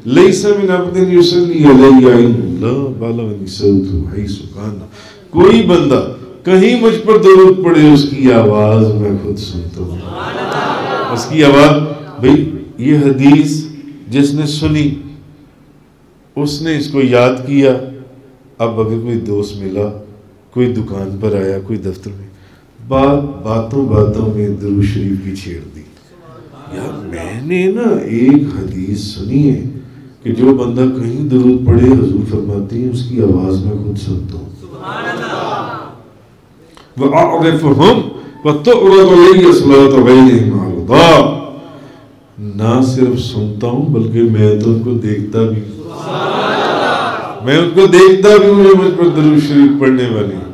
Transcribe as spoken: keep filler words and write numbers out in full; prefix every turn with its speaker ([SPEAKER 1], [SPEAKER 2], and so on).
[SPEAKER 1] लैसा मिन अब्दिन युसल्ली अलैया इल्ला बलगनी सौतु हैसु काना, कोई बंदा कहीं मुझ पर दरूद पड़े उसकी आवाज मैं खुद सुनता हूँ। उसकी आवाज, भाई ये हदीस जिसने सुनी उसने इसको याद किया। अब अगर कोई दोस्त मिला, कोई दुकान पर आया, कोई दफ्तर में, बात बातों बातों में दुरूद शरीफ की छेड़ दी। यार मैंने ना एक हदीस सुनी है कि जो बंदा कहीं दुरूद पढ़े हुजूर फरमाते हैं उसकी आवाज में खुद सुनता हूँ। ना सिर्फ सुनता हूँ बल्कि मैं तो उनको देखता भी, मैं उनको देखता भी हूँ मुझ पर दुरूद शरीफ पढ़ने वाली।